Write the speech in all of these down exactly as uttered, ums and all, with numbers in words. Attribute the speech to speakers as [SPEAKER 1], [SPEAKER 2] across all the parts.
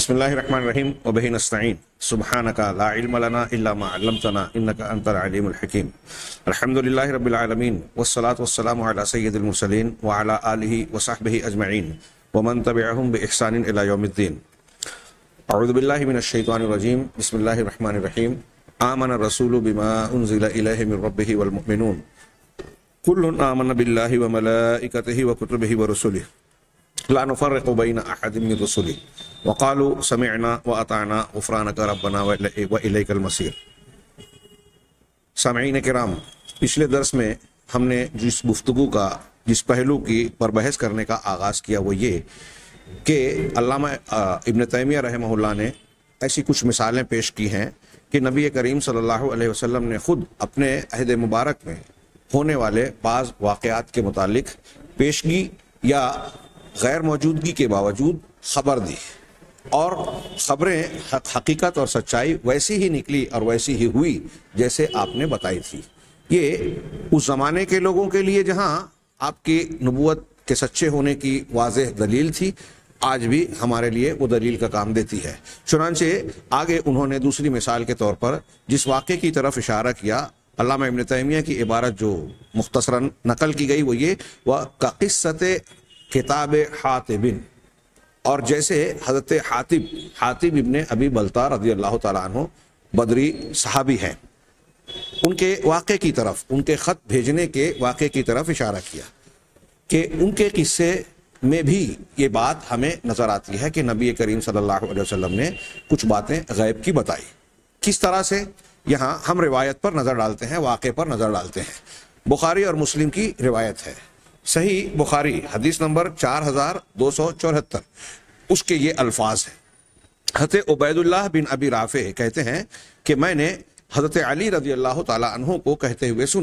[SPEAKER 1] بسم اللہ الرحمن الرحیم وبہ نستعین سبحانک لا علم لنا الا ما علمتنا انک انت العلیم الحکیم الحمد للہ رب العالمین والصلاة والسلام علی سید المرسلین وعلی آلہ وصحبہ اجمعین ومن تبعہم بإحسان الی یوم الدین. اعوذ باللہ من الشیطان الرجیم. بسم اللہ الرحمن الرحیم. آمن الرسول بما انزل الیہ من ربہ والمؤمنون کل آمن باللہ وملائکتہ وکتبہ ورسلہ لا نفرق بین احد من رسلہ وقالوا سمعنا واطعنا غفرانک ربنا والیک المصیر. سامعین کرام، پچھلے درس میں ہم نے جس گفتگو کا جس پہلو کی پر بحث کرنے کا آغاز کیا وہ یہ کہ علامہ ابن تیمیہ رحمہ اللہ نے ایسی کچھ مثالیں پیش کی ہیں کہ نبی کریم صلی اللہ علیہ وسلم نے خود اپنے عہد مبارک میں ہونے والے بعض واقعات کے متعلق پیشگی یا غیر موجودگی کے باوجود خبر دی، اور خبریں حقیقت اور سچائی ویسی ہی نکلی اور ویسی ہی ہوئی جیسے آپ نے بتائی تھی. یہ اس زمانے کے لوگوں کے لیے جہاں آپ کی نبوت کے سچے ہونے کی واضح دلیل تھی، آج بھی ہمارے لیے وہ دلیل کا کام دیتی ہے. چنانچہ آگے انہوں نے دوسری مثال کے طور پر جس واقعے کی طرف اشارہ کیا، علامہ ابن تیمیہ کی عبارت جو مختصراً نقل کی گئی وہ یہ وَقِصَّةِ کتاب حاطب، اور جیسے حضرت حاطب حاطب ابن ابی بلتہ رضی اللہ تعالیٰ عنہ بدری صحابی ہیں، ان کے واقعے کی طرف، ان کے خط بھیجنے کے واقعے کی طرف اشارہ کیا کہ ان کے قصے میں بھی یہ بات ہمیں نظر آتی ہے کہ نبی کریم صلی اللہ علیہ وسلم نے کچھ باتیں غیب کی بتائی. کس طرح سے؟ یہاں ہم روایت پر نظر ڈالتے ہیں، واقعے پر نظر ڈالتے ہیں. بخاری اور مسلم کی روایت ہے، صحیح بخاری حدیث نمبر چار ہزار دو سو چوہتر، اس کے یہ الفاظ ہیں. حضرت عبید اللہ بن ابی رافع کہتے ہیں کہ میں نے حضرت علی رضی اللہ تعالیٰ عنہ کو کہتے ہوئے سنا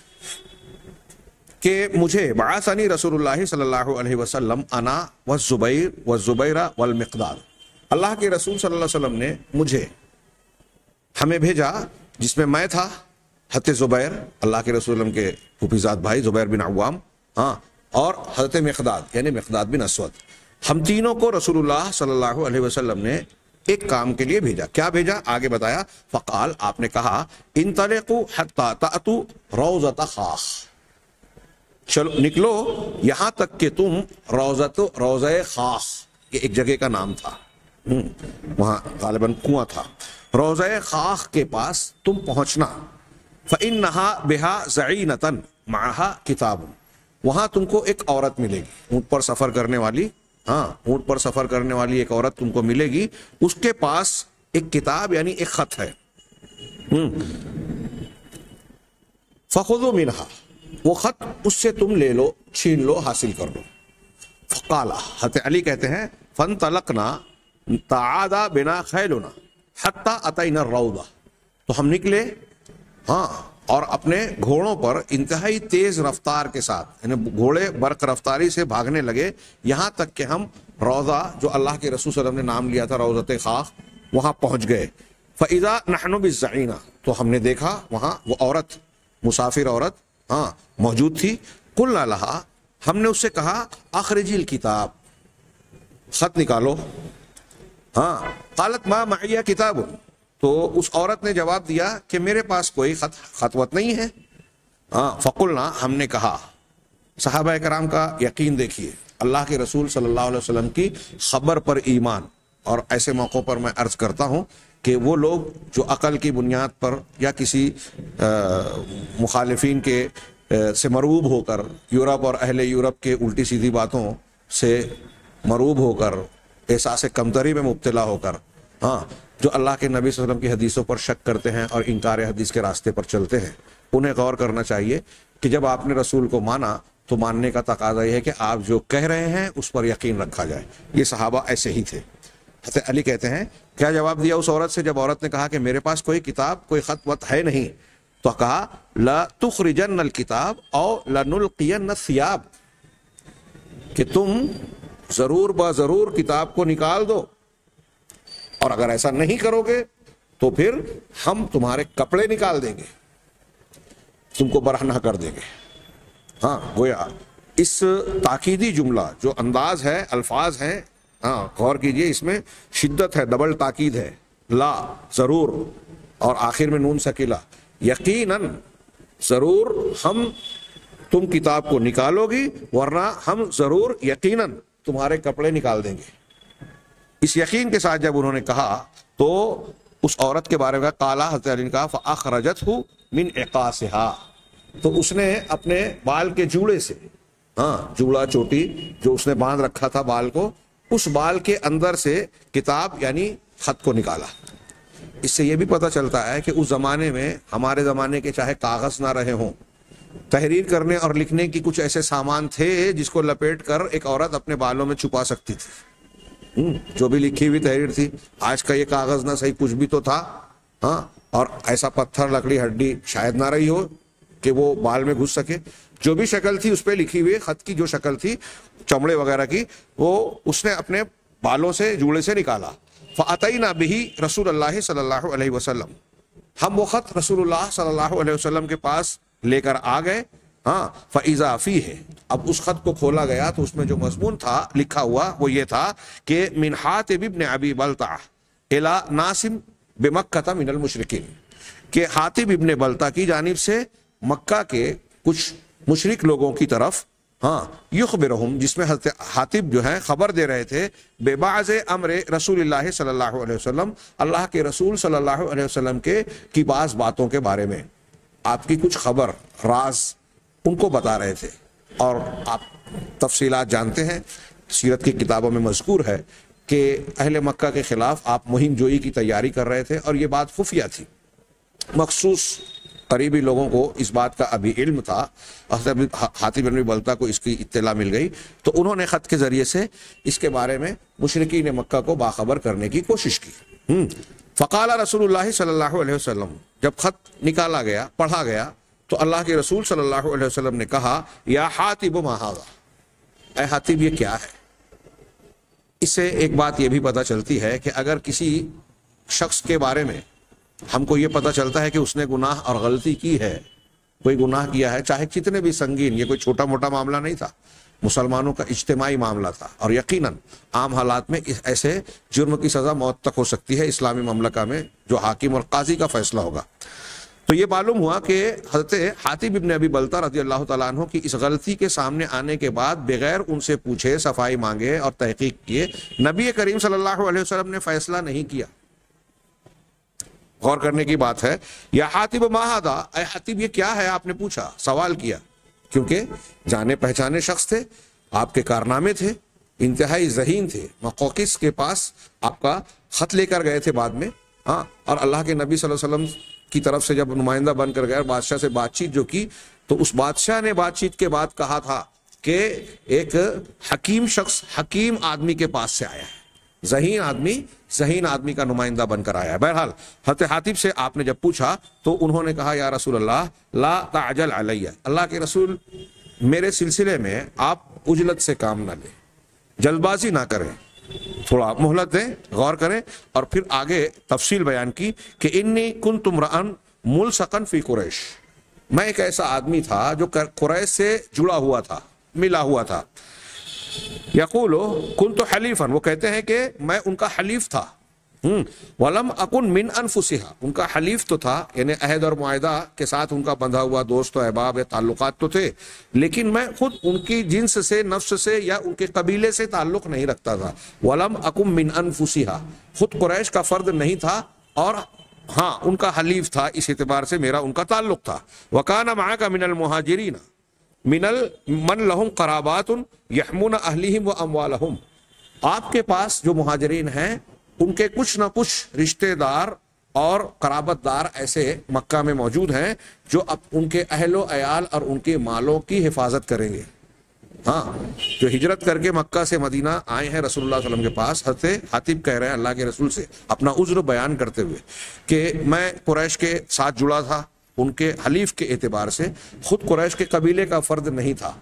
[SPEAKER 1] کہ مجھے بعثنی رسول اللہ صلی اللہ علیہ وسلم انا والزبیر والزبیر والمقداد، اللہ کے رسول صلی اللہ علیہ وسلم نے مجھے ہمیں بھیجا جس میں میں تھا، حضرت زبیر اللہ کے رسول کے پھوپھیزاد بھائی زبیر بن عوام، ہاں، اور حضرت مقداد یعنی مقداد بن اسود. ہم تینوں کو رسول اللہ صلی اللہ علیہ وسلم نے ایک کام کے لیے بھیجا. کیا بھیجا؟ آگے بتایا. فقال، آپ نے کہا، انطلقوا حتی تأتوا روضۃ خاخ، چلو نکلو یہاں تک کہ تم روضۃ روضہ خاخ، یہ ایک جگہ کا نام تھا، وہاں غالباً کنواں تھا، روضہ خاخ کے پاس تم پہنچنا. فإنها بها زعینۃ معها کتاب، وہاں تم کو ایک عورت ملے گی، اونٹ پر سفر کرنے والی، ہاں اونٹ پر سفر کرنے والی ایک عورت تم کو ملے گی، اس کے پاس ایک کتاب یعنی ایک خط ہے. فخذوا منها، وہ خط اس سے تم لے لو، چھین لو، حاصل کر لو. فقال، حضرت علی کہتے ہیں، فانطلقنا تعادى بنا خیلنا حتى اتينا الروضہ، تو ہم نکلے، ہاں، اور اپنے گھوڑوں پر انتہائی تیز رفتار کے ساتھ، یعنی گھوڑے برق رفتاری سے بھاگنے لگے یہاں تک کہ ہم روضہ جو اللہ کے رسول صلی اللہ علیہ وسلم نے نام لیا تھا روضۃ خاخ، وہاں پہنچ گئے. فَإِذَا نَحْنُ بِالزَّعِينَةِ، تو ہم نے دیکھا وہاں وہ عورت، مسافر عورت، ہاں موجود تھی. قُلْنَا لَهَا، ہم نے اس سے کہا، اخرجی الکتاب، خط نکالو. ہاں، قالت ما معی کتاب، تو اس عورت نے جواب دیا کہ میرے پاس کوئی خط خطوت نہیں ہے. ہاں، فقلنا، ہم نے کہا. صحابہ کرام کا یقین دیکھیے، اللہ کے رسول صلی اللہ علیہ وسلم کی خبر پر ایمان. اور ایسے موقعوں پر میں عرض کرتا ہوں کہ وہ لوگ جو عقل کی بنیاد پر یا کسی مخالفین کے سے مرعوب ہو کر، یورپ اور اہل یورپ کے الٹی سیدھی باتوں سے مرعوب ہو کر، احساس کمتری میں مبتلا ہو کر، ہاں، جو اللہ کے نبی صلی اللہ علیہ وسلم کی حدیثوں پر شک کرتے ہیں اور انکار حدیث کے راستے پر چلتے ہیں، انہیں غور کرنا چاہیے کہ جب آپ نے رسول کو مانا تو ماننے کا تقاضا یہ ہے کہ آپ جو کہہ رہے ہیں اس پر یقین رکھا جائے. یہ صحابہ ایسے ہی تھے. حضرت علی کہتے ہیں، کیا جواب دیا اس عورت سے جب عورت نے کہا کہ میرے پاس کوئی کتاب، کوئی خط وط ہے نہیں، تو کہا، لا تخرجن الکتاب او لنلقین الثیاب، کہ تم ضرور با ضرور کتاب کو نکال دو، اور اگر ایسا نہیں کرو گے تو پھر ہم تمہارے کپڑے نکال دیں گے، تم کو برہنہ کر دیں گے. ہاں، گویا اس تاکیدی جملہ جو انداز ہے، الفاظ ہیں، ہاں غور کیجئے، اس میں شدت ہے، ڈبل تاکید ہے، لا ضرور، اور آخر میں نون سکیلا، یقیناً ضرور ہم تم کتاب کو نکالو گی، ورنہ ہم ضرور یقیناً تمہارے کپڑے نکال دیں گے۔ اس یقین کے ساتھ جب انہوں نے کہا تو اس عورت کے بارے میں قالا، حضرت علی نے کہا فَأَخْرَجَتْهُ مِنْ عِقَاسِهَا، تو اس نے اپنے بال کے جوڑے سے، ہاں جوڑا چوٹی جو اس نے باندھ رکھا تھا بال کو، اس بال کے اندر سے کتاب یعنی خط کو نکالا۔ اس سے یہ بھی پتہ چلتا ہے کہ اس زمانے میں، ہمارے زمانے کے چاہے کاغذ نہ رہے ہوں، تحریر کرنے اور لکھنے کی کچھ ایسے سامان تھے جس کو لپیٹ کر ایک عورت اپنے بالوں میں چھپا سکتی تھی، جو بھی لکھی ہوئی تحریر تھی۔ آج کا یہ کاغذ نہ صحیح کچھ بھی تو تھا، ہاں، اور ایسا پتھر لکڑی ہڈی شاید نہ رہی ہو کہ وہ بال میں گھس سکے۔ جو بھی شکل تھی اس پہ لکھی ہوئی خط کی، جو شکل تھی چمڑے وغیرہ کی، وہ اس نے اپنے بالوں سے، جوڑے سے نکالا۔ فَأَتَيْنَا بِهِ رسول اللہ صلی اللہ علیہ وسلم، ہم وہ خط رسول اللہ صلی اللہ علیہ وسلم کے پاس لے کر آ گئے، ہاں۔ فَإِذَا فِيهِ، اب اس خط کو کھولا گیا تو اس میں جو مضمون تھا لکھا ہوا وہ یہ تھا کہ من حاتب ابن ابی بلتع الى ناسم بمکہ من المشرکین، کہ حاتب ابن بلتع کی جانب سے مکہ کے کچھ مشرک لوگوں کی طرف، ہاں، یخبرہم، جس میں حضرت حاتب جو ہیں خبر دے رہے تھے، بے بعض امر رسول اللہ صلی اللہ علیہ وسلم، اللہ کے رسول صلی اللہ علیہ وسلم کے کی بعض باتوں کے بارے میں، آپ کی کچھ خبر، راز ان کو بتا رہے تھے۔ اور آپ تفصیلات جانتے ہیں، سیرت کی کتابوں میں مذکور ہے کہ اہل مکہ کے خلاف آپ مہم جوئی کی تیاری کر رہے تھے، اور یہ بات خفیہ تھی، مخصوص قریبی لوگوں کو اس بات کا ابھی علم تھا۔ حضرت حاتب بن بلتع کو اس کی اطلاع مل گئی تو انہوں نے خط کے ذریعے سے اس کے بارے میں مشرکین مکہ کو باخبر کرنے کی کوشش کی۔ فقال رسول اللہ صلی اللہ علیہ وسلم، جب خط نکالا گیا، پڑھا گیا، تو اللہ کے رسول صلی اللہ علیہ وسلم نے کہا، یا حاتب ما ھذا، اے حاتب یہ کیا ہے؟ اس سے ایک بات یہ بھی پتہ چلتی ہے کہ اگر کسی شخص کے بارے میں ہم کو یہ پتہ چلتا ہے کہ اس نے گناہ اور غلطی کی ہے، کوئی گناہ کیا ہے، چاہے کتنے بھی سنگین، یہ کوئی چھوٹا موٹا معاملہ نہیں تھا، مسلمانوں کا اجتماعی معاملہ تھا، اور یقیناً عام حالات میں ایسے جرم کی سزا موت تک ہو سکتی ہے اسلامی مملکہ میں، جو حاکم اور قاضی کا فیصلہ ہوگا۔ تو یہ معلوم ہوا کہ حضرت حاتب ابن ابی بلتع رضی اللہ تعالیٰ عنہ کی اس غلطی کے سامنے آنے کے بعد بغیر ان سے پوچھے، صفائی مانگے اور تحقیق کیے، نبی کریم صلی اللہ علیہ وسلم نے فیصلہ نہیں کیا۔ غور کرنے کی بات ہے، یا حاتب ما ھذا، اے حاتب یہ کیا ہے؟ آپ نے پوچھا، سوال کیا، کیونکہ جانے پہچانے شخص تھے، آپ کے کارنامے تھے، انتہائی ذہین تھے، مقوقس کے پاس آپ کا خط لے کر گئے تھے بعد میں، ہاں، اور اللہ کے نبی صلی اللہ علیہ وسلم کی طرف سے جب نمائندہ بن کر گئے، بادشاہ سے بات چیت جو کی، تو اس بادشاہ نے بات چیت کے بعد کہا تھا کہ ایک حکیم شخص، حکیم آدمی کے پاس سے آیا ہے، ذہین آدمی، ذہین آدمی کا نمائندہ بن کر آیا ہے۔ بہرحال حضرت حاتب سے آپ نے جب پوچھا تو انہوں نے کہا، یا رسول اللہ لا تعجل علیہ، اللہ کے رسول میرے سلسلے میں آپ عجلت سے کام نہ لیں، جلد بازی نہ کریں، تھوڑا مہلت دیں، غور کریں۔ اور پھر آگے تفصیل بیان کی کہ انی کنت امرأ ملصقا فی قریش، میں ایک ایسا آدمی تھا جو قریش سے جڑا ہوا تھا، ملا ہوا تھا۔ یقول کنت حلیفا، وہ کہتے ہیں کہ میں ان کا حلیف تھا، ولم اکن من انفسها، ان کا حلیف تو تھا، یعنی عہد اور معاہدہ کے ساتھ ان کا بندھا ہوا دوست و احباب یا تعلقات تو تھے، لیکن میں خود ان کی جنس سے، نفس سے یا ان کے قبیلے سے تعلق نہیں رکھتا تھا۔ ولم اکن من انفسها، خود قریش کا فرد نہیں تھا، اور ہاں ان کا حلیف تھا، اس اعتبار سے میرا ان کا تعلق تھا۔ وکان معک من المہاجرین من من لہم قرابات یحمون اہلہم و اموالہم، آپ کے پاس جو مہاجرین ہیں ان کے کچھ نہ کچھ رشتہ دار اور قرابت دار ایسے مکہ میں موجود ہیں جو اب ان کے اہل و عیال اور ان کے مالوں کی حفاظت کریں گے۔ ہاں، جو ہجرت کر کے مکہ سے مدینہ آئے ہیں رسول اللہ صلی اللہ علیہ وسلم کے پاس، حضرت حاتب کہہ رہے ہیں اللہ کے رسول سے اپنا عذر بیان کرتے ہوئے کہ میں قریش کے ساتھ جڑا تھا، ان کے حلیف کے اعتبار سے، خود قریش کے قبیلے کا فرد نہیں تھا،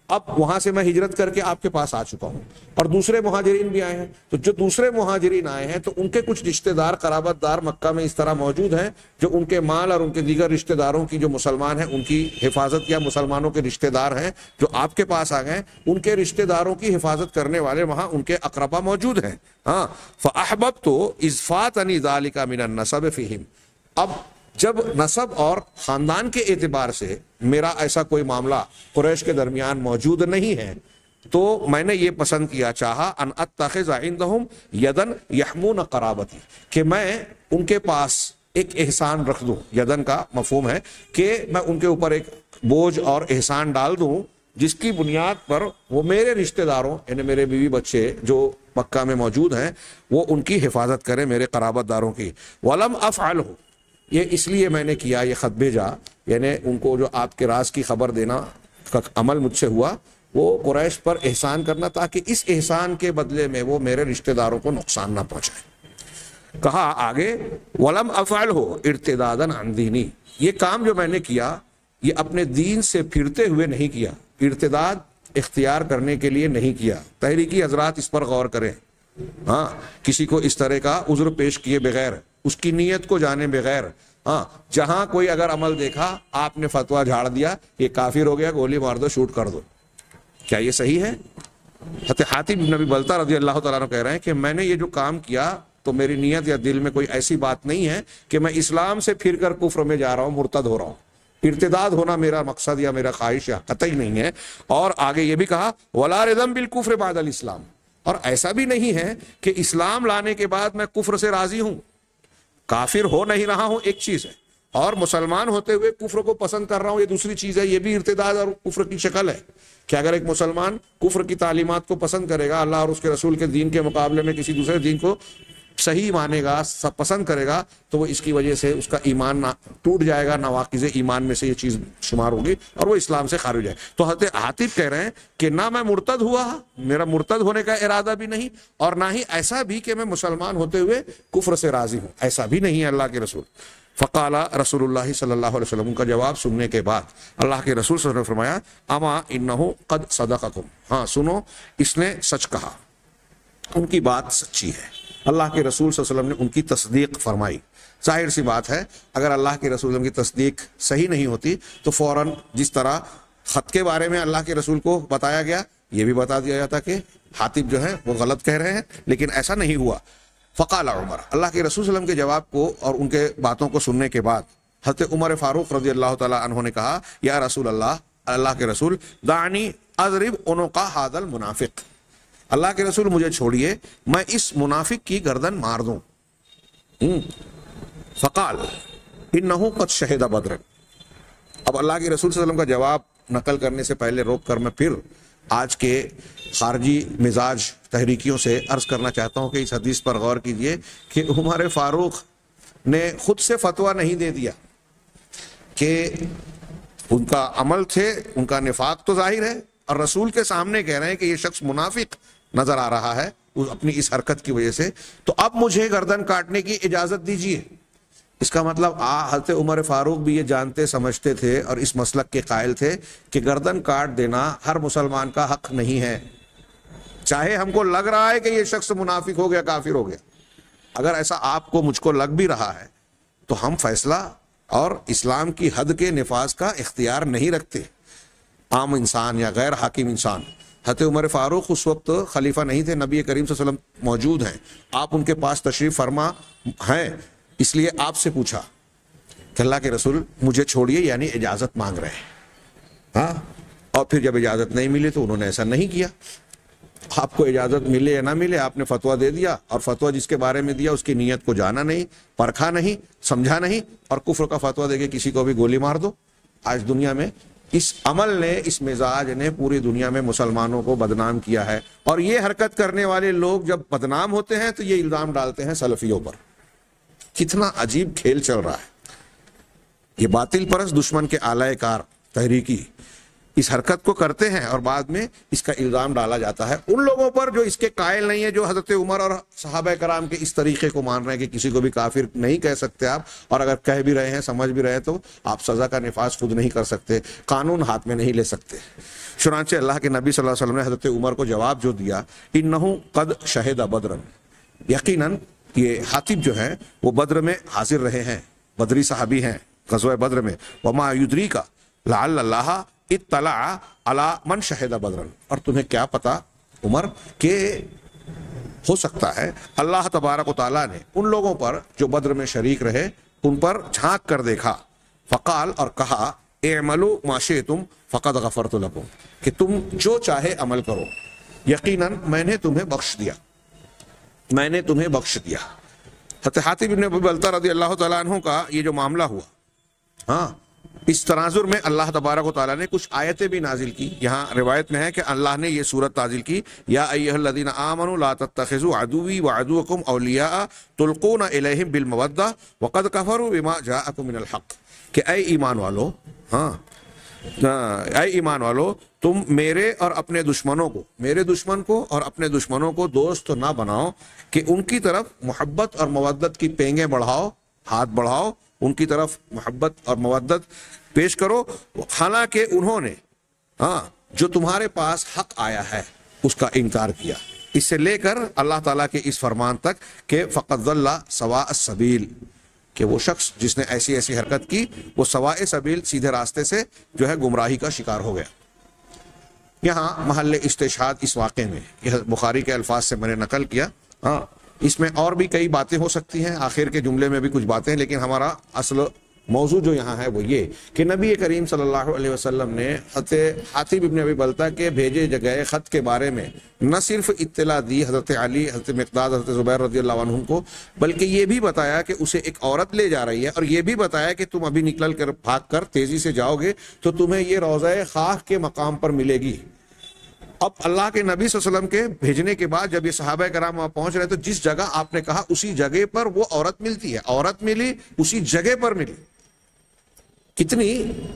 [SPEAKER 1] اب وہاں سے میں ہجرت کر کے آپ کے پاس آ چکا ہوں اور دوسرے مہاجرین بھی آئے ہیں. تو جو دوسرے مہاجرین آئے ہیں تو ان کے کچھ رشتہ دار قرابت دار مکہ میں اس طرح موجود ہیں جو ان کے مال اور ان کے دیگر رشتہ داروں کی جو مسلمان ہیں ان کی حفاظت یا مسلمانوں کے رشتہ دار ہیں جو آپ کے پاس آ گئے, ان کے رشتہ داروں کی حفاظت کرنے والے وہاں ان کے اقربا موجود ہیں. ہاں فاحببت اذ فاتنی ذلک من النسب فیہم. اب جب نسب اور خاندان کے اعتبار سے میرا ایسا کوئی معاملہ قریش کے درمیان موجود نہیں ہے تو میں نے یہ پسند کیا, چاہا ان اتخذ عندهم یدن یحمون قرابتی, کہ میں ان کے پاس ایک احسان رکھ دوں. یدن کا مفہوم ہے کہ میں ان کے اوپر ایک بوجھ اور احسان ڈال دوں جس کی بنیاد پر وہ میرے رشتہ داروں یعنی میرے بیوی بچے جو مکہ میں موجود ہیں وہ ان کی حفاظت کریں, میرے قرابت داروں کی. ولم افعلہ, یہ اس لیے میں نے کیا, یہ خط بھیجا یعنی ان کو جو آپ کے راز کی خبر دینا کا عمل مجھ سے ہوا وہ قریش پر احسان کرنا تاکہ اس احسان کے بدلے میں وہ میرے رشتہ داروں کو نقصان نہ پہنچائے. کہا آگے ولم افعلہ ارتدادا عن دینی, یہ کام جو میں نے کیا یہ اپنے دین سے پھرتے ہوئے نہیں کیا, ارتداد اختیار کرنے کے لیے نہیں کیا. تحریکی حضرات اس پر غور کریں. ہاں کسی کو اس طرح کا عذر پیش کیے بغیر, اس کی نیت کو جانے بغیر, ہاں جہاں کوئی اگر عمل دیکھا آپ نے فتویٰ جھاڑ دیا یہ کافر ہو گیا, گولی مار دو, شوٹ کر دو, کیا یہ صحیح ہے؟ حضرت حاتم بن ابی بلتہ رضی اللہ تعالیٰ عنہ کہہ رہے ہیں کہ میں نے یہ جو کام کیا تو میری نیت یا دل میں کوئی ایسی بات نہیں ہے کہ میں اسلام سے پھر کر کفر میں جا رہا ہوں, مرتد ہو رہا ہوں. ارتداد ہونا میرا مقصد یا میرا خواہش یا قطعی نہیں ہے. اور آگے یہ بھی کہا ولا رضا بالکفر بعد الاسلام, اور ایسا بھی نہیں ہے کہ اسلام لانے کے بعد میں کفر سے راضی ہوں, کافر ہو نہیں رہا ہوں ایک چیز ہے, اور مسلمان ہوتے ہوئے کفر کو پسند کر رہا ہوں یہ دوسری چیز ہے. یہ بھی ارتداد اور کفر کی شکل ہے کہ اگر ایک مسلمان کفر کی تعلیمات کو پسند کرے گا, اللہ اور اس کے رسول کے دین کے مقابلے میں کسی دوسرے دین کو صحیح مانے گا, سب پسند کرے گا, تو وہ اس کی وجہ سے اس کا ایمان ٹوٹ جائے گا, نواقض ایمان میں سے یہ چیز شمار ہوگی اور وہ اسلام سے خارج ہے. تو حضرت حاتب کہہ رہے ہیں کہ نہ میں مرتد ہوا, میرا مرتد ہونے کا ارادہ بھی نہیں, اور نہ ہی ایسا بھی کہ میں مسلمان ہوتے ہوئے کفر سے راضی ہوں, ایسا بھی نہیں ہے اللہ کے رسول. فقال رسول اللہ صلی اللہ علیہ وسلم کا جواب سننے کے بعد اللہ کے رسول صلی اللہ علیہ وسلم نے فرمایا اما انہ قد صدقکم, ہاں سنو اس نے سچ کہا, ان کی بات سچی ہے. اللہ کے رسول صلی اللہ علیہ وسلم نے ان کی تصدیق فرمائی. ظاہر سی بات ہے اگر اللہ کے رسول کی تصدیق صحیح نہیں ہوتی تو فوراً جس طرح خط کے بارے میں اللہ کے رسول کو بتایا گیا یہ بھی بتا دیا جاتا کہ حاتب جو ہے وہ غلط کہہ رہے ہیں, لیکن ایسا نہیں ہوا. فقال عمر, اللہ کے رسول صلی اللہ علیہ وسلم کے جواب کو اور ان کے باتوں کو سننے کے بعد حضرت عمر فاروق رضی اللہ تعالیٰ عنہ نے کہا یا رسول اللہ, اللہ کے رسول دعنی اضرب عنق ھذا المنافق, اللہ کے رسول مجھے چھوڑیے میں اس منافق کی گردن مار دوں. فقال انہ قد شہد بدر, اب اللہ کے رسول صلی اللہ علیہ وسلم کا جواب نقل کرنے سے پہلے روک کر میں پھر آج کے خارجی مزاج تحریکیوں سے عرض کرنا چاہتا ہوں کہ اس حدیث پر غور کیجئے کہ عمر فاروق نے خود سے فتویٰ نہیں دے دیا کہ ان کا عمل تھے, ان کا نفاق تو ظاہر ہے, اور رسول کے سامنے کہہ رہے ہیں کہ یہ شخص منافق نظر آ رہا ہے اپنی اس حرکت کی وجہ سے, تو اب مجھے گردن کاٹنے کی اجازت دیجیے. اس کا مطلب آ حضرت عمر فاروق بھی یہ جانتے سمجھتے تھے اور اس مسلک کے قائل تھے کہ گردن کاٹ دینا ہر مسلمان کا حق نہیں ہے, چاہے ہم کو لگ رہا ہے کہ یہ شخص منافق ہو گیا, کافر ہو گیا. اگر ایسا آپ کو مجھ کو لگ بھی رہا ہے تو ہم فیصلہ اور اسلام کی حد کے نفاذ کا اختیار نہیں رکھتے, عام انسان یا غیر حاکم انسان. حضرت عمر فاروق اس وقت خلیفہ نہیں تھے, نبی کریم صلی اللہ علیہ وسلم موجود ہیں, آپ ان کے پاس تشریف فرما ہیں, اس لیے آپ سے پوچھا کہ اللہ کے رسول مجھے چھوڑیے, یعنی اجازت مانگ رہے ہیں. ہاں اور پھر جب اجازت نہیں ملی تو انہوں نے ایسا نہیں کیا. آپ کو اجازت ملے یا نہ ملے آپ نے فتویٰ دے دیا, اور فتویٰ جس کے بارے میں دیا اس کی نیت کو جانا نہیں, پرکھا نہیں, سمجھا نہیں, اور کفر کا فتویٰ دے کے کسی کو بھی گولی مار دو. آج دنیا میں اس عمل نے, اس مزاج نے پوری دنیا میں مسلمانوں کو بدنام کیا ہے, اور یہ حرکت کرنے والے لوگ جب بدنام ہوتے ہیں تو یہ الزام ڈالتے ہیں سلفیوں پر. کتنا عجیب کھیل چل رہا ہے. یہ باطل پرست دشمن کے آلائے کار تحریکی اس حرکت کو کرتے ہیں اور بعد میں اس کا الزام ڈالا جاتا ہے ان لوگوں پر جو اس کے قائل نہیں ہے، جو حضرت عمر اور صحابہ کرام کے اس طریقے کو مان رہے ہیں کہ کسی کو بھی کافر نہیں کہہ سکتے آپ، اور اگر کہہ بھی رہے ہیں سمجھ بھی رہے ہیں تو آپ سزا کا نفاذ خود نہیں کر سکتے، قانون ہاتھ میں نہیں لے سکتے۔ چنانچہ اللہ کے نبی صلی اللہ علیہ وسلم نے حضرت عمر کو جواب جو دیا، انہو قد شہد بدرن، یقیناً یہ حاطب جو ہیں وہ بدر میں حاضر رہے ہیں، بدری صحابی ہیں غزوہ بدر میں، وما یدریک لعل اللہ اطلع علی من شہد بدرن، اور تمہیں کیا پتا عمر کہ ہو سکتا ہے اللہ تبارک و تعالیٰ نے ان لوگوں پر جو بدر میں شریک رہے ان پر جھانک کر دیکھا، فقال اور کہا اعملوا ما شئتم فقد غفرت لکم، کہ تم جو چاہے عمل کرو، یقیناً میں نے تمہیں بخش دیا، میں نے تمہیں بخش دیا۔ حضرت حاتب بن ابی بلتہ رضی اللہ تعالیٰ عنہ کا یہ جو معاملہ ہوا، ہاں اس تناظر میں اللہ تبارک و تعالیٰ نے کچھ آیتیں بھی نازل کی۔ یہاں روایت میں ہے کہ اللہ نے یہ صورت نازل کی، یا ایھا الذین آمنوا لا تتخذوا عدوی وعدوکم اولیاء تلقون الیہم بالمودہ وقد کفروا بما جاءکم من الحق، کہ اے ایمان والو، ہاں اے ایمان والو تم میرے اور اپنے دشمنوں کو، میرے دشمن کو اور اپنے دشمنوں کو دوست نہ بناؤ، کہ ان کی طرف محبت اور مودت کی پینگیں بڑھاؤ، ہاتھ بڑھاؤ، ان کی طرف محبت اور مودت پیش کرو، حالانکہ انہوں نے ہاں جو تمہارے پاس حق آیا ہے اس کا انکار کیا، اس سے لے کر اللہ تعالیٰ کے اس فرمان تک کہ فقد ضل سواء السبیل، کہ وہ شخص جس نے ایسی ایسی حرکت کی وہ سواء سبیل، سیدھے راستے سے جو ہے گمراہی کا شکار ہو گیا۔ یہاں محل استشہاد اس واقعے میں، یہ بخاری کے الفاظ سے میں نے نقل کیا، ہاں اس میں اور بھی کئی باتیں ہو سکتی ہیں، آخر کے جملے میں بھی کچھ باتیں، لیکن ہمارا اصل موضوع جو یہاں ہے وہ یہ کہ نبی کریم صلی اللہ علیہ وسلم نے حضرت حاتب ابن ابی بلتہ کے بھیجے گئے خط کے بارے میں نہ صرف اطلاع دی حضرت علی، حضرت مقداد، حضرت زبیر رضی اللہ عنہ کو، بلکہ یہ بھی بتایا کہ اسے ایک عورت لے جا رہی ہے، اور یہ بھی بتایا کہ تم ابھی نکل کر بھاگ کر تیزی سے جاؤ گے تو تمہیں یہ روضہ خاک کے مقام پر ملے گی۔ اب اللہ کے نبی صلی اللہ علیہ وسلم کے بھیجنے کے بعد جب یہ صحابہ کرام وہاں پہنچ رہے تو جس جگہ آپ نے کہا اسی جگہ پر وہ عورت ملتی ہے، عورت ملی اسی جگہ پر ملی، کتنی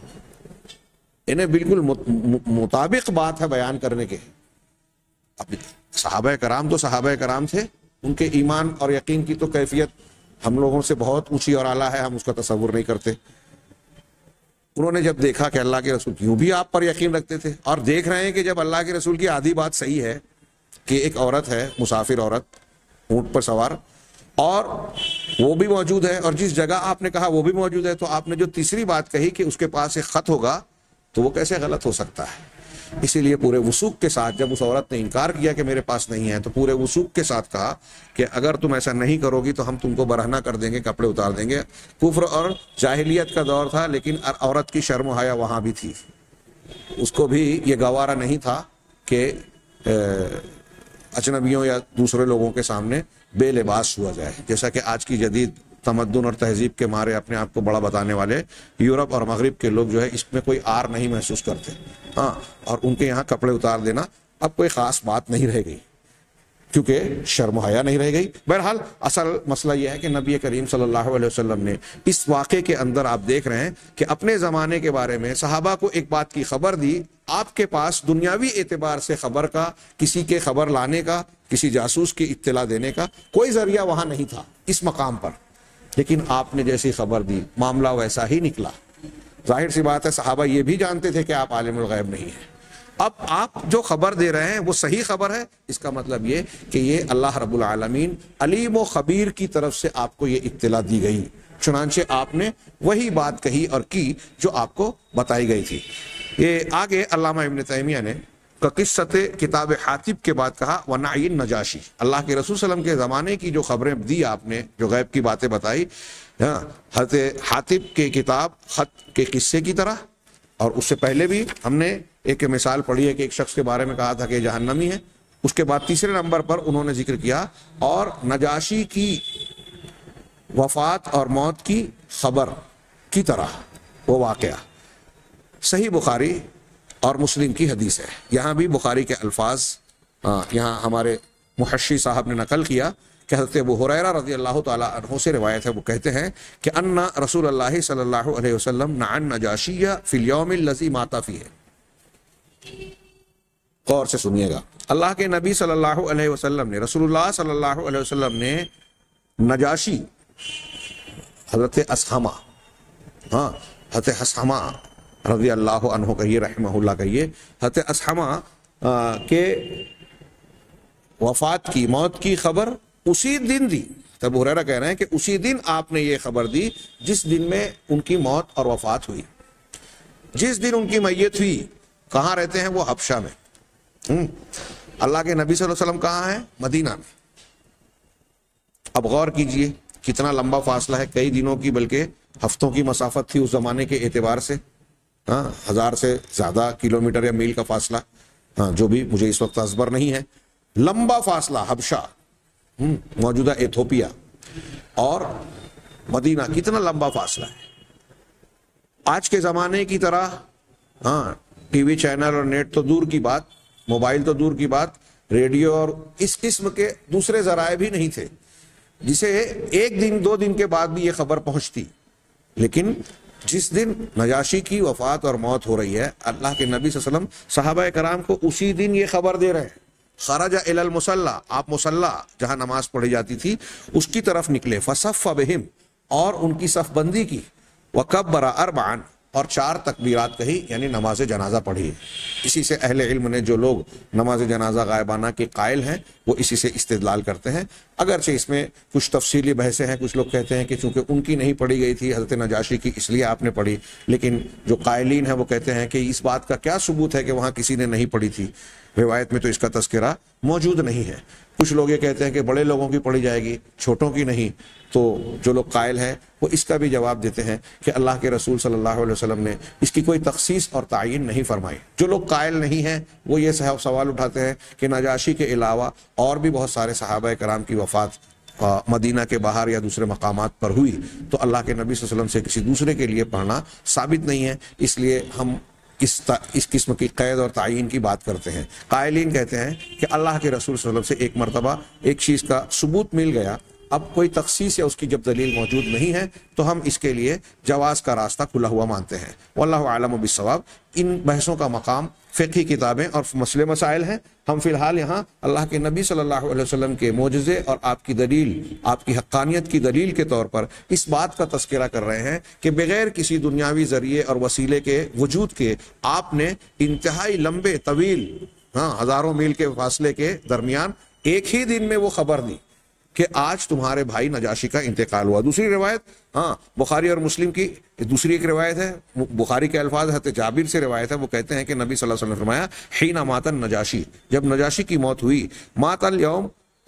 [SPEAKER 1] انہیں بالکل مطابق بات ہے بیان کرنے کے۔ اب صحابہ کرام تو صحابہ کرام تھے، ان کے ایمان اور یقین کی تو کیفیت ہم لوگوں سے بہت اونچی اور اعلیٰ ہے، ہم اس کا تصور نہیں کرتے۔ انہوں نے جب دیکھا کہ اللہ کے رسول یوں بھی آپ پر یقین رکھتے تھے، اور دیکھ رہے ہیں کہ جب اللہ کے رسول کی آدھی بات صحیح ہے کہ ایک عورت ہے، مسافر عورت اونٹ پر سوار، اور وہ بھی موجود ہے، اور جس جگہ آپ نے کہا وہ بھی موجود ہے، تو آپ نے جو تیسری بات کہی کہ اس کے پاس ایک خط ہوگا تو وہ کیسے غلط ہو سکتا ہے؟ اسی لیے پورے وثوق کے ساتھ جب اس عورت نے انکار کیا کہ میرے پاس نہیں ہے، تو پورے وثوق کے ساتھ کہا کہ اگر تم ایسا نہیں کرو گی تو ہم تم کو برہنہ کر دیں گے، کپڑے اتار دیں گے۔ کفر اور جاہلیت کا دور تھا، لیکن عورت کی شرم و حیا وہاں بھی تھی، اس کو بھی یہ گوارا نہیں تھا کہ اجنبیوں یا دوسرے لوگوں کے سامنے بے لباس ہوا جائے، جیسا کہ آج کی جدید تمدن اور تہذیب کے مارے اپنے آپ کو بڑا بتانے والے یورپ اور مغرب کے لوگ جو ہے اس میں کوئی آر نہیں محسوس کرتے، ہاں، اور ان کے یہاں کپڑے اتار دینا اب کوئی خاص بات نہیں رہ گئی، کیونکہ شرم و حیا نہیں رہ گئی۔ بہرحال اصل مسئلہ یہ ہے کہ نبی کریم صلی اللہ علیہ وسلم نے اس واقعے کے اندر آپ دیکھ رہے ہیں کہ اپنے زمانے کے بارے میں صحابہ کو ایک بات کی خبر دی، آپ کے پاس دنیاوی اعتبار سے خبر کا، کسی کے خبر لانے کا، کسی جاسوس کی اطلاع دینے کا کوئی ذریعہ وہاں نہیں تھا اس مقام پر، لیکن آپ نے جیسی خبر دی معاملہ ویسا ہی نکلا۔ ظاہر سی بات ہے صحابہ یہ بھی جانتے تھے کہ آپ عالم الغیب نہیں ہیں، اب آپ جو خبر دے رہے ہیں وہ صحیح خبر ہے، اس کا مطلب یہ کہ یہ اللہ رب العالمین علیم و خبیر کی طرف سے آپ کو یہ اطلاع دی گئی، چنانچہ آپ نے وہی بات کہی اور کی جو آپ کو بتائی گئی تھی۔ یہ آگے علامہ ابن تیمیہ نے قصت کتاب حاتب کے بعد کہا وَنَعْيِ النَّجَاشِي، اللہ کے رسول صلی اللہ علیہ وسلم کے زمانے کی جو خبریں دی آپ نے، جو غیب کی باتیں بتائی، حضرت حاتب کے کتاب خط کے قصے کی طرح، اور اس سے پہلے بھی ہم نے ایک مثال پڑھی ہے کہ ایک شخص کے بارے میں کہا تھا کہ جہنمی ہے، اس کے بعد تیسرے نمبر پر انہوں نے ذکر کیا اور نجاشی کی وفات اور موت کی خبر کی طرح وہ واقعہ۔ صحیح بخاری اور مسلم کی حدیث ہے، یہاں بھی بخاری کے الفاظ یہاں ہمارے محشی صاحب نے نقل کیا کہ حضرت ابو ہریرہ رضی اللہ تعالیٰ عنہ سے روایت ہے، وہ کہتے ہیں کہ ان رسول اللہ صلی اللہ علیہ وسلم نعى النجاشی فی الیوم الذی مات فیہ، غور سے سنیے گا. اللہ کے نبی صلی اللہ علیہ وسلم نے رسول اللہ صلی اللہ علیہ وسلم نے نجاشی حضرت اسحمہ ہاں حضرت اسحمہ رضی اللہ عنہ کہیے رحمہ اللہ کہیے حضرت اسحمہ کے وفات کی موت کی خبر اسی دن دی. ابو ہریرہ کہہ رہے ہیں کہ اسی دن آپ نے یہ خبر دی جس دن میں ان کی موت اور وفات ہوئی. جس دن ان کی میت ہوئی کہاں رہتے ہیں وہ حبشہ میں. اللہ کے نبی صلی اللہ علیہ وسلم کہاں ہیں؟ مدینہ میں. اب غور کیجئے کتنا لمبا فاصلہ ہے, کئی دنوں کی بلکہ ہفتوں کی مسافت تھی اس زمانے کے اعتبار سے. ہاں ہزار سے زیادہ کلومیٹر یا میل کا فاصلہ, ہاں جو بھی مجھے اس وقت ازبر نہیں ہے. لمبا فاصلہ حبشہ موجودہ ایتھوپیا اور مدینہ, کتنا لمبا فاصلہ ہے. آج کے زمانے کی طرح ہاں ٹی وی چینل اور نیٹ تو دور کی بات, موبائل تو دور کی بات, ریڈیو اور اس قسم کے دوسرے ذرائع بھی نہیں تھے جسے ایک دن دو دن کے بعد بھی یہ خبر پہنچتی. لیکن جس دن نجاشی کی وفات اور موت ہو رہی ہے, اللہ کے نبی صلی اللہ علیہ وسلم صحابہ کرام کو اسی دن یہ خبر دے رہے ہیں. خرج الی المصلی, آپ مصلی جہاں نماز پڑھی جاتی تھی اس کی طرف نکلے. فصف بہم, اور ان کی صف بندی کی. وکبر اربعا, اور چار تکبیرات کہی یعنی نماز جنازہ پڑھی. اسی سے اہل علم نے, جو لوگ نماز جنازہ غائبانہ کے قائل ہیں وہ اسی سے استدلال کرتے ہیں. اگرچہ اس میں کچھ تفصیلی بحثیں ہیں. کچھ لوگ کہتے ہیں کہ چونکہ ان کی نہیں پڑھی گئی تھی حضرت نجاشی کی اس لیے آپ نے پڑھی, لیکن جو قائلین ہیں وہ کہتے ہیں کہ اس بات کا کیا ثبوت ہے کہ وہاں کسی نے نہیں پڑھی تھی. روایت میں تو اس کا تذکرہ موجود نہیں ہے. کچھ لوگ یہ کہتے ہیں کہ بڑے لوگوں کی پڑھی جائے گی, چھوٹوں کی نہیں. تو جو لوگ قائل ہیں وہ اس کا بھی جواب دیتے ہیں کہ اللہ کے رسول صلی اللہ علیہ وسلم نے اس کی کوئی تخصیص اور تعین نہیں فرمائی. جو لوگ قائل نہیں ہیں وہ یہ سوال اٹھاتے ہیں کہ نجاشی کے علاوہ اور بھی بہت سارے صحابہ کرام کی وفات مدینہ کے باہر یا دوسرے مقامات پر ہوئی, تو اللہ کے نبی صلی اللہ علیہ وسلم سے کسی دوسرے کے لیے پڑھنا ثابت نہیں ہے. اس لیے ہم اس اس قسم کی قید اور تعین کی بات کرتے ہیں. قائلین کہتے ہیں کہ اللہ کے رسول صلی اللہ علیہ وسلم سے ایک مرتبہ ایک چیز کا ثبوت مل گیا, اب کوئی تخصیص یا اس کی جب دلیل موجود نہیں ہے تو ہم اس کے لیے جواز کا راستہ کھلا ہوا مانتے ہیں. واللہ اعلم بالصواب. ان بحثوں کا مقام فقہی کتابیں اور مسئلے مسائل ہیں. ہم فی الحال یہاں اللہ کے نبی صلی اللہ علیہ وسلم کے معجزے اور آپ کی دلیل, آپ کی حقانیت کی دلیل کے طور پر اس بات کا تذکرہ کر رہے ہیں کہ بغیر کسی دنیاوی ذریعے اور وسیلے کے وجود کے آپ نے انتہائی لمبے طویل ہاں ہزاروں میل کے فاصلے کے درمیان ایک ہی دن میں وہ خبر دی کہ آج تمہارے بھائی نجاشی کا انتقال ہوا. دوسری روایت ہاں بخاری اور مسلم کی دوسری ایک روایت ہے, بخاری کے الفاظ حضرت جابر سے روایت ہے. وہ کہتے ہیں کہ نبی صلی اللہ علیہ وسلم نے فرمایا حین مات النجاشی, جب نجاشی کی موت ہوئی. مات الیوم,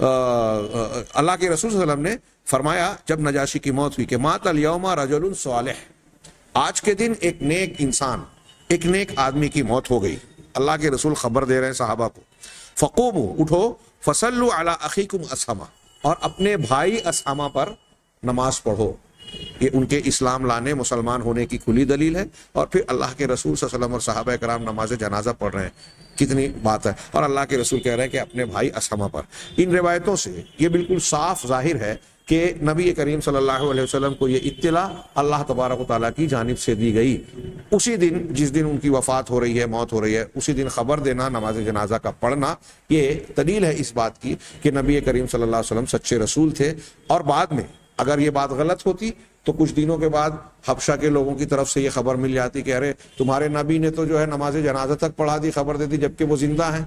[SPEAKER 1] اللہ کے رسول صلی اللہ علیہ وسلم نے فرمایا جب نجاشی کی موت ہوئی کہ مات الیوم رجل صالح, آج کے دن ایک نیک انسان, ایک نیک آدمی کی موت ہو گئی. اللہ کے رسول خبر دے رہے ہیں صحابہ کو. فقوموا, اٹھو, فصلوا علی اخیکم اسحمہ, اور اپنے بھائی اسحمہ پر نماز پڑھو. یہ ان کے اسلام لانے, مسلمان ہونے کی کھلی دلیل ہے. اور پھر اللہ کے رسول صلی اللہ علیہ وسلم اور صحابہ کرام نماز جنازہ پڑھ رہے ہیں, کتنی بات ہے. اور اللہ کے رسول کہہ رہے ہیں کہ اپنے بھائی اسحمہ پر. ان روایتوں سے یہ بالکل صاف ظاہر ہے کہ نبی کریم صلی اللہ علیہ وسلم کو یہ اطلاع اللہ تبارک و تعالیٰ کی جانب سے دی گئی. اسی دن جس دن ان کی وفات ہو رہی ہے, موت ہو رہی ہے, اسی دن خبر دینا, نماز جنازہ کا پڑھنا, یہ دلیل ہے اس بات کی کہ نبی کریم صلی اللہ علیہ وسلم سچے رسول تھے. اور بعد میں اگر یہ بات غلط ہوتی تو کچھ دنوں کے بعد حبشہ کے لوگوں کی طرف سے یہ خبر مل جاتی کہ ارے تمہارے نبی نے تو جو ہے نماز جنازہ تک پڑھا دی, خبر دے دی, جبکہ وہ زندہ ہیں.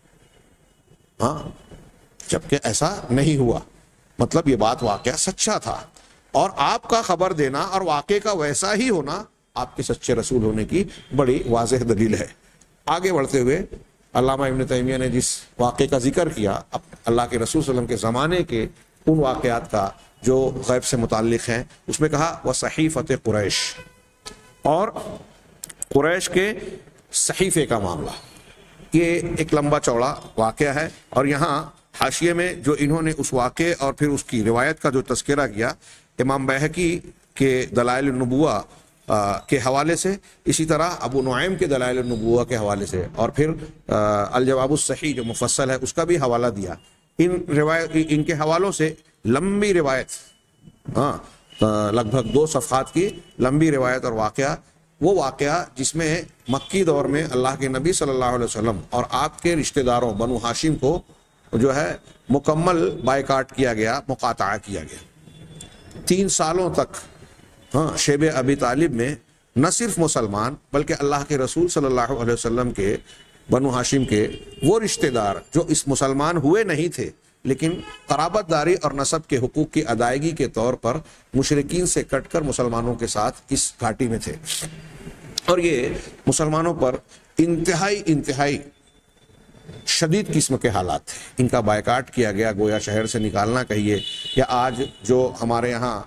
[SPEAKER 1] ہاں جبکہ ایسا نہیں ہوا. مطلب یہ بات واقعہ سچا تھا, اور آپ کا خبر دینا اور واقعے کا ویسا ہی ہونا آپ کے سچے رسول ہونے کی بڑی واضح دلیل ہے. آگے بڑھتے ہوئے علامہ ابن تیمیہ نے جس واقعے کا ذکر کیا اللہ کے رسول صلی اللہ علیہ وسلم کے زمانے کے ان واقعات کا جو غیب سے متعلق ہیں, اس میں کہا وصحیفۃ قریش, اور قریش کے صحیفے کا معاملہ. یہ ایک لمبا چوڑا واقعہ ہے, اور یہاں حاشیے میں جو انہوں نے اس واقعے اور پھر اس کی روایت کا جو تذکرہ کیا امام بیہقی کے دلائل النبوہ کے حوالے سے, اسی طرح ابو نعیم کے دلائل النبوہ کے حوالے سے, اور پھر الجواب الصحیح جو مفصل ہے اس کا بھی حوالہ دیا. ان روایت ان کے حوالوں سے لمبی روایت, ہاں لگ بھگ دو صفحات کی لمبی روایت اور واقعہ وہ واقعہ جس میں مکی دور میں اللہ کے نبی صلی اللہ علیہ وسلم اور آپ کے رشتہ داروں بنو ہاشم کو جو ہے مکمل بائیکاٹ کیا گیا، مقاطعہ کیا گیا۔ تین سالوں تک ہاں شیب ابی طالب میں نہ صرف مسلمان بلکہ اللہ کے رسول صلی اللہ علیہ وسلم کے بنو ہاشم کے وہ رشتہ دار جو اس مسلمان ہوئے نہیں تھے لیکن قرابت داری اور نسب کے حقوق کی ادائیگی کے طور پر مشرکین سے کٹ کر مسلمانوں کے ساتھ اس گھاٹی میں تھے، اور یہ مسلمانوں پر انتہائی انتہائی شدید قسم کے حالات تھے۔ ان کا بائیکاٹ کیا گیا، گویا شہر سے نکالنا کہیے، یا آج جو ہمارے یہاں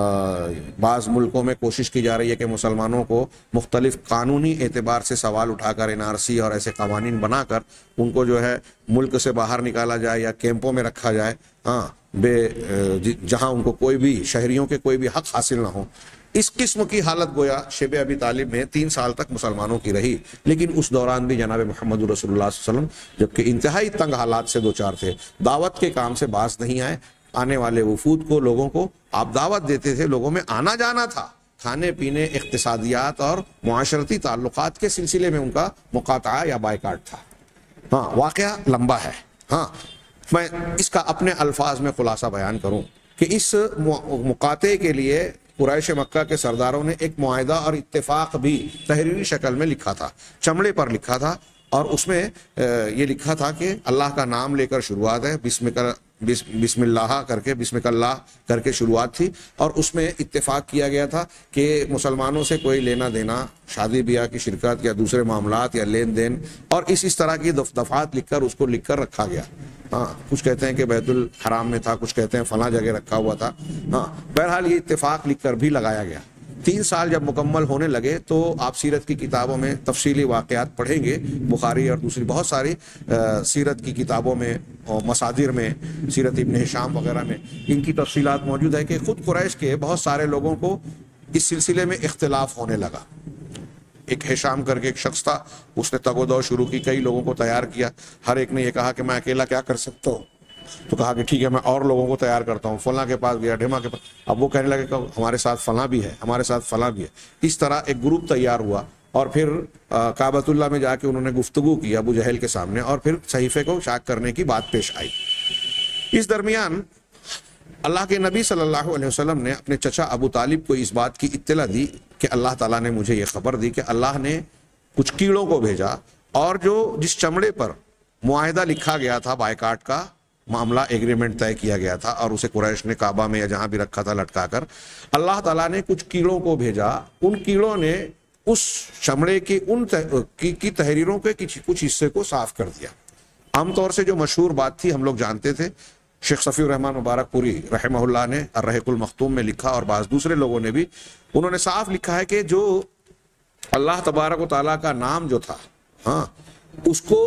[SPEAKER 1] بعض ملکوں میں کوشش کی جا رہی ہے کہ مسلمانوں کو مختلف قانونی اعتبار سے سوال اٹھا کر این آر سی اور ایسے قوانین بنا کر ان کو جو ہے ملک سے باہر نکالا جائے یا کیمپوں میں رکھا جائے، ہاں بے جہاں ان کو کوئی بھی شہریوں کے کوئی بھی حق حاصل نہ ہو، اس قسم کی حالت گویا شیب ابی طالب میں تین سال تک مسلمانوں کی رہی۔ لیکن اس دوران بھی جناب محمد رسول اللہ صلی اللہ علیہ وسلم جبکہ انتہائی تنگ حالات سے دوچار تھے، دعوت کے کام سے باز نہیں آئے۔ آنے والے وفود کو، لوگوں کو آپ دعوت دیتے تھے، لوگوں میں آنا جانا تھا، کھانے پینے، اقتصادیات اور معاشرتی تعلقات کے سلسلے میں ان کا مقاطعہ یا بائیکاٹ تھا۔ ہاں واقعہ لمبا ہے، ہاں میں اس کا اپنے الفاظ میں خلاصہ بیان کروں کہ اس مقاطعے کے لیے قریش مکہ کے سرداروں نے ایک معاہدہ اور اتفاق بھی تحریری شکل میں لکھا تھا، چمڑے پر لکھا تھا، اور اس میں یہ لکھا تھا کہ اللہ کا نام لے کر شروعات ہے، بسم بسم اللہ کر کے بسم اللہ کر کے شروعات تھی، اور اس میں اتفاق کیا گیا تھا کہ مسلمانوں سے کوئی لینا دینا، شادی بیاہ کی شرکت یا دوسرے معاملات یا لین دین، اور اس اس طرح کی دفعات لکھ کر اس کو لکھ کر رکھا گیا۔ ہاں کچھ کہتے ہیں کہ بیت الحرام میں تھا، کچھ کہتے ہیں فلاں جگہ رکھا ہوا تھا، ہاں بہرحال یہ اتفاق لکھ کر بھی لگایا گیا۔ تین سال جب مکمل ہونے لگے تو آپ سیرت کی کتابوں میں تفصیلی واقعات پڑھیں گے، بخاری اور دوسری بہت ساری سیرت کی کتابوں میں اور مصادر میں، سیرت ابن ہشام وغیرہ میں ان کی تفصیلات موجود ہے کہ خود قریش کے بہت سارے لوگوں کو اس سلسلے میں اختلاف ہونے لگا۔ ایک ہشام کر کے ایک شخص تھا، اس نے تگ و دو شروع کی، کئی لوگوں کو تیار کیا، ہر ایک نے یہ کہا کہ میں اکیلا کیا کر سکتا ہوں، تو کہا کہ ٹھیک ہے میں اور لوگوں کو تیار کرتا ہوں، فلاں کے پاس گیا، ڈھیما کے پاس، اب وہ کہنے لگے کہ ہمارے ساتھ فلاں بھی ہے، ہمارے ساتھ فلاں بھی ہے۔ اس طرح ایک گروپ تیار ہوا، اور پھر کعبۃ اللہ میں جا کے انہوں نے گفتگو کی ابو جہل کے سامنے، اور پھر صحیفے کو شائع کرنے کی بات پیش آئی۔ اس درمیان اللہ کے نبی صلی اللہ علیہ وسلم نے اپنے چچا ابو طالب کو اس بات کی اطلاع دی کہ اللہ تعالیٰ نے مجھے یہ خبر دی کہ اللہ نے کچھ کیڑوں کو بھیجا، اور جو جس چمڑے پر معاہدہ لکھا گیا تھا، بائیکاٹ کا معاملہ، ایگریمنٹ طے کیا گیا تھا، اور اسے قریش نے کعبہ میں یا جہاں بھی رکھا تھا لٹکا کر، اللہ تعالیٰ نے کچھ کیڑوں کو بھیجا، ان کیڑوں نے اس چمڑے کی ان کی تحریروں کے کچھ حصے کو صاف کر دیا۔ عام طور سے جو مشہور بات تھی ہم لوگ جانتے تھے، شیخ صفی الرحمن مبارک پوری رحمہ اللہ نے الرحیق المختوم میں لکھا، اور بعض دوسرے لوگوں نے بھی، انہوں نے صاف لکھا ہے کہ جو اللہ تبارک و تعالیٰ کا نام جو تھا، ہاں اس کو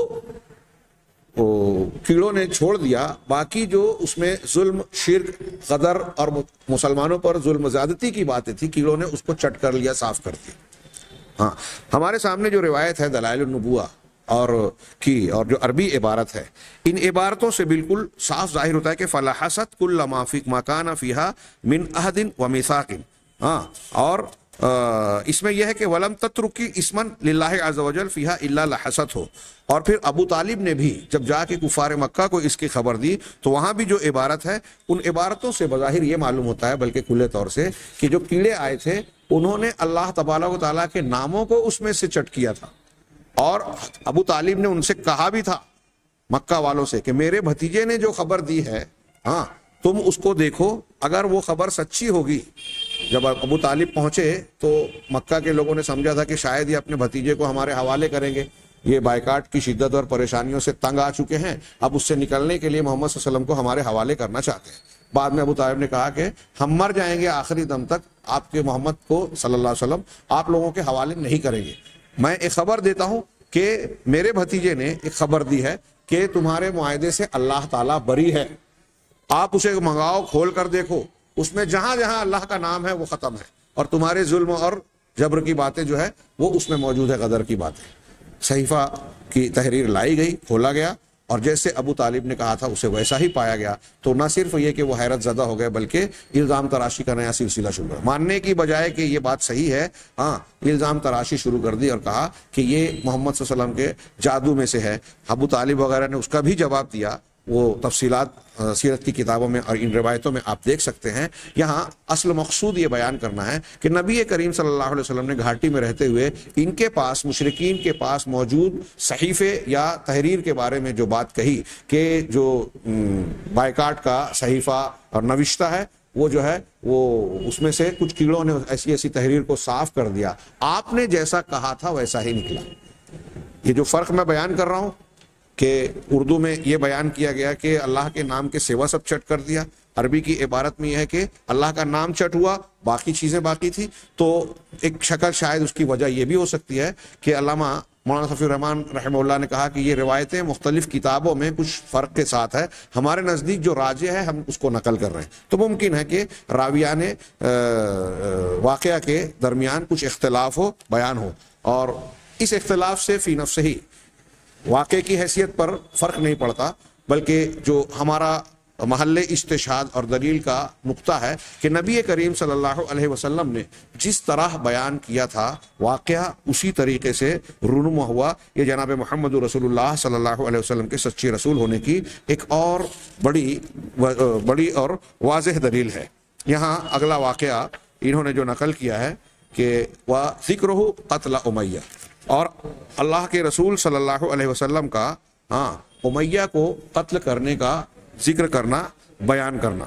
[SPEAKER 1] کیڑوں نے چھوڑ دیا، باقی جو اس میں ظلم، شرک، غدر اور مسلمانوں پر ظلم زیادتی کی باتیں تھی، کیڑوں نے اس کو چٹ کر لیا، صاف کر دیا۔ ہاں ہمارے سامنے جو روایت ہے دلائل النبوہ اور کی اور جو عربی عبارت ہے، ان عبارتوں سے بالکل صاف ظاہر ہوتا ہے کہ فلاحست کل ما فی ما کان فیہا من عہد و میثاق، ہاں اور اس میں یہ ہے کہ ولم تترکی اسمن للہ عز وجل فیہا الا لحست ہو، اور پھر ابو طالب نے بھی جب جا کے کفار مکہ کو اس کی خبر دی تو وہاں بھی جو عبارت ہے، ان عبارتوں سے بظاہر یہ معلوم ہوتا ہے بلکہ کھلے طور سے کہ جو کیڑے آئے تھے انہوں نے اللہ تبارک و تعالیٰ کے ناموں کو اس میں سے چٹ کیا تھا، اور ابو طالب نے ان سے کہا بھی تھا مکہ والوں سے کہ میرے بھتیجے نے جو خبر دی ہے، ہاں تم اس کو دیکھو، اگر وہ خبر سچی ہوگی۔ جب ابو طالب پہنچے تو مکہ کے لوگوں نے سمجھا تھا کہ شاید یہ اپنے بھتیجے کو ہمارے حوالے کریں گے، یہ بائیکاٹ کی شدت اور پریشانیوں سے تنگ آ چکے ہیں، اب اس سے نکلنے کے لیے محمد صلی اللہ علیہ وسلم کو ہمارے حوالے کرنا چاہتے ہیں۔ بعد میں ابو طالب نے کہا کہ ہم مر جائیں گے آخری دم تک، آپ کے محمد کو صلی اللہ علیہ وسلم آپ لوگوں کے حوالے نہیں کریں گے۔ میں ایک خبر دیتا ہوں کہ میرے بھتیجے نے ایک خبر دی ہے کہ تمہارے معاہدے سے اللہ تعالیٰ بری ہے، آپ اسے منگاؤ، کھول کر دیکھو، اس میں جہاں جہاں اللہ کا نام ہے وہ ختم ہے، اور تمہارے ظلم اور جبر کی باتیں جو ہے وہ اس میں موجود ہے، غدر کی باتیں۔ صحیفہ کی تحریر لائی گئی، کھولا گیا، اور جیسے ابو طالب نے کہا تھا اسے ویسا ہی پایا گیا، تو نہ صرف یہ کہ وہ حیرت زدہ ہو گئے بلکہ الزام تراشی کا نیا سلسلہ شروع ہوا، ماننے کی بجائے کہ یہ بات صحیح ہے، ہاں الزام تراشی شروع کر دی اور کہا کہ یہ محمد صلی اللہ علیہ وسلم کے جادو میں سے ہے۔ ابو طالب وغیرہ نے اس کا بھی جواب دیا، وہ تفصیلات سیرت کی کتابوں میں اور ان روایتوں میں آپ دیکھ سکتے ہیں۔ یہاں اصل مقصود یہ بیان کرنا ہے کہ نبی کریم صلی اللہ علیہ وسلم نے گھاٹی میں رہتے ہوئے ان کے پاس، مشرکین کے پاس موجود صحیفے یا تحریر کے بارے میں جو بات کہی کہ جو بائیکاٹ کا صحیفہ اور نوشتہ ہے وہ جو ہے وہ اس میں سے کچھ کیڑوں نے ایسی ایسی تحریر کو صاف کر دیا، آپ نے جیسا کہا تھا ویسا ہی نکلا۔ یہ جو فرق میں بیان کر رہا ہوں کہ اردو میں یہ بیان کیا گیا کہ اللہ کے نام کے سوا سب چٹ کر دیا، عربی کی عبارت میں یہ ہے کہ اللہ کا نام چٹ ہوا باقی چیزیں باقی تھی، تو ایک شکل شاید اس کی وجہ یہ بھی ہو سکتی ہے کہ علامہ مولانا صفی الرحمان رحمہ اللہ نے کہا کہ یہ روایتیں مختلف کتابوں میں کچھ فرق کے ساتھ ہے، ہمارے نزدیک جو راجح ہے ہم اس کو نقل کر رہے ہیں، تو ممکن ہے کہ راویان واقعہ کے درمیان کچھ اختلاف ہو، بیان ہو، اور اس اختلاف سے فی نفس ہی واقعے کی حیثیت پر فرق نہیں پڑتا، بلکہ جو ہمارا محل استشہاد اور دلیل کا نقطہ ہے کہ نبی کریم صلی اللہ علیہ وسلم نے جس طرح بیان کیا تھا واقعہ اسی طریقے سے رونما ہوا۔ یہ جناب محمد رسول اللہ صلی اللہ علیہ وسلم کے سچے رسول ہونے کی ایک اور بڑی بڑی اور واضح دلیل ہے۔ یہاں اگلا واقعہ انہوں نے جو نقل کیا ہے کہ وَذِكْرُهُ قَتْلَ امیہ، اور اللہ کے رسول صلی اللہ علیہ وسلم کا ہاں امیہ کو قتل کرنے کا ذکر کرنا، بیان کرنا۔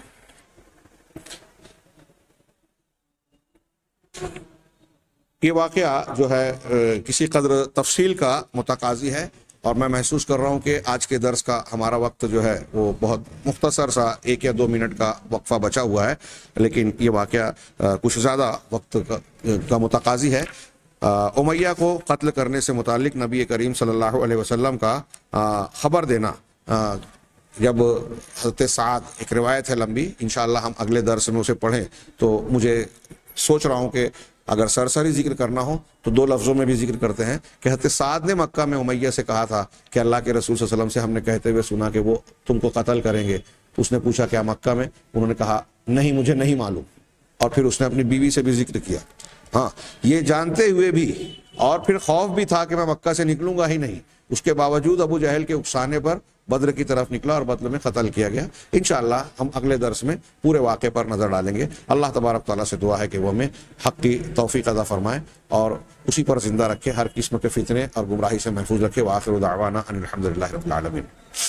[SPEAKER 1] یہ واقعہ جو ہے کسی قدر تفصیل کا متقاضی ہے، اور میں محسوس کر رہا ہوں کہ آج کے درس کا ہمارا وقت جو ہے وہ بہت مختصر سا ایک یا دو منٹ کا وقفہ بچا ہوا ہے، لیکن یہ واقعہ کچھ زیادہ وقت کا متقاضی ہے۔ امیہ کو قتل کرنے سے متعلق نبی کریم صلی اللہ علیہ وسلم کا خبر دینا، جب حضرت سعد، ایک روایت ہے لمبی، انشاءاللہ ہم اگلے درس میں اسے پڑھیں، تو مجھے سوچ رہا ہوں کہ اگر سرسری ذکر کرنا ہو تو دو لفظوں میں بھی ذکر کرتے ہیں کہ حضرت سعد نے مکہ میں امیہ سے کہا تھا کہ اللہ کے رسول صلی اللہ علیہ وسلم سے ہم نے کہتے ہوئے سنا کہ وہ تم کو قتل کریں گے، تو اس نے پوچھا کیا مکہ میں؟ انہوں نے کہا نہیں مجھے نہیں معلوم، اور پھر اس نے اپنی بیوی سے بھی ذکر کیا، ہاں یہ جانتے ہوئے بھی، اور پھر خوف بھی تھا کہ میں مکہ سے نکلوں گا ہی نہیں، اس کے باوجود ابو جہل کے اکسانے پر بدر کی طرف نکلا اور بدر میں قتل کیا گیا۔ انشاءاللہ ہم اگلے درس میں پورے واقعے پر نظر ڈالیں گے۔ اللہ تبارک تعالیٰ سے دعا ہے کہ وہ ہمیں حق کی توفیق عطا فرمائے اور اسی پر زندہ رکھے، ہر قسم کے فتنے اور گمراہی سے محفوظ رکھے۔ وآخر دعوانا ان الحمد للہ رب العالمین۔